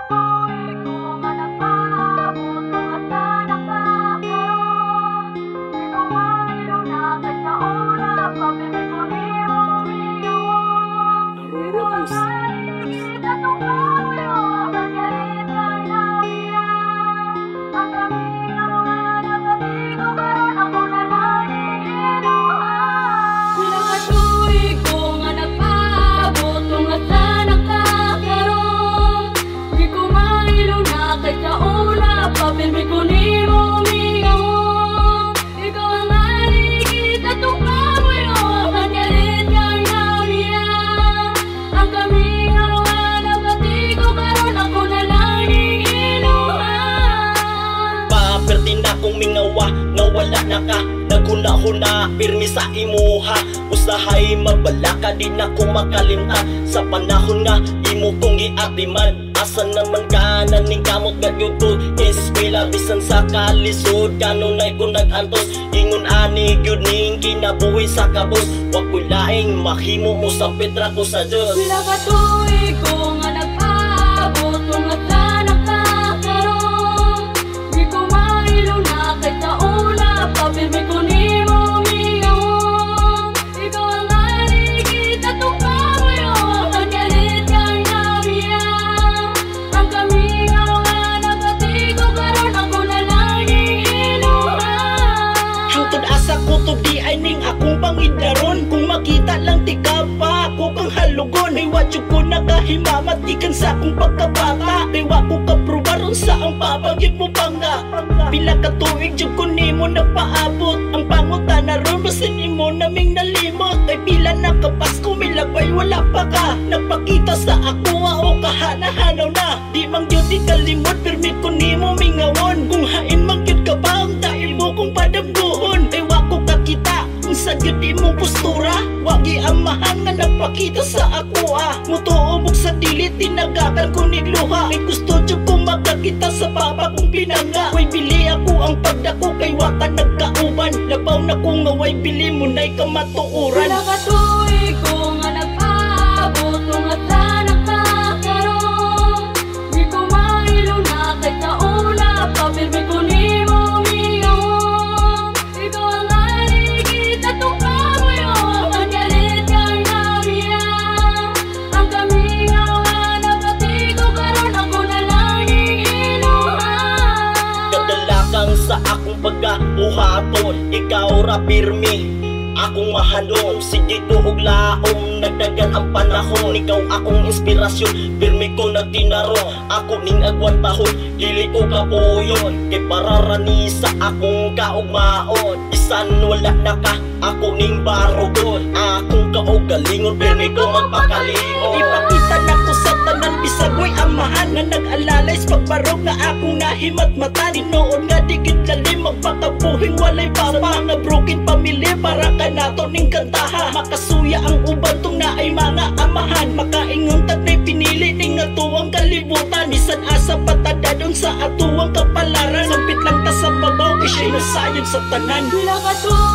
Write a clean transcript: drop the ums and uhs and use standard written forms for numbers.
Wala na ka, naghuna-huna, pirmi sa imuha. Usahay mabala ka, di na ko makalimta. Sa panahon nga, imo kong giatiman. Asa naman ka, naning kamot nga yuto. Eskwela, bisan sa kalisod, kanunay ko nag-antos. Ingon ani, gyud ning kinabuhi sa kabos. Wag ko'y laing, mahimo mo sa petra ko sa Diyos. Pila ka tuig ko nga nag-abot, kung nga sana ka karon. Di ko mailo na kahit sa pabirmi ko ni mo miyawon. Ikaw ang aligid at tukamoy o kanyalit kang nabiya. Ang kami nga nagatigo karon ako na lang iluhan. Hangtod asa ko to di ay ning akong pangidaron. Kung makita lang tika pa ako kang halugon. Ay watyo ko nakahimamat ikan sa akong pagkabata. Ay wako kaprubaron sa ang papagid mo panga. Pila ka tuig jud ko nimo nagpaabot. Ang pangutan na ron basin imo naming nalimot. Ay pila na kapas ko milabay wala pa ka. Nagpakita sa ako o kahanahanaw na. Di mang yun di kalimot permit ko nimo mingawon. Kung hain mang yun ka ba ang dahil mo kong padamgoon. Ay wako kakita kung sa yun di mong postura. Wagi amahan nga nagpakita sa ako Mutuubog sa dilit tinagakan ko nigluha. Ay gusto dyan ko magkakita sa papa kong pinanga. Way bili ako ang pagdako kay waka nagkauban. Labaw na ko nga way bili mo na'y kamatuuran. Wala ka tuig ko nga nag-abot, kung nga sana ka karon. Di ko mailo na kahit sa una, pabirmi ko ni mo miyawon. Ikaw ang aligid at tukamoy o kanyalit kang nabiya. Ang kami nga nagatigo karon ako na lang iluhan. Kadala kang sa akong pagkabuhaton. Ikaw ra pirmi, akong mahanong. Sige tuog laom, nagdagan ang panahon. Ikaw akong inspirasyon, pirmi ko nagtinarong. Ako ning agwan tahon, dili ko kapuyon. Kay pararani sa akong kaugmaon. Bisan wala na ka, ako ning barugon. Akong kaugalingon, pirmi ko magpakalingon. Ipakita na ko sa tanan, bisagoy amahan. Na nag-alalay sa pagbarog na akong nahimat-mata. Tinoon nga digid lalim, magpakabuhing walay papa. Sa mga broken pamilya, para ka nato ning kantaha. Makasuya ang uban tong na ay mga amahan. Makaingon tagnay pinili ning atuwang kalibutan. Bisan asa patadadon sa atuwang kapalaran. Sampit lang ta sa babaw, kay siya'y nasayod sa tanan. Wala ka tuig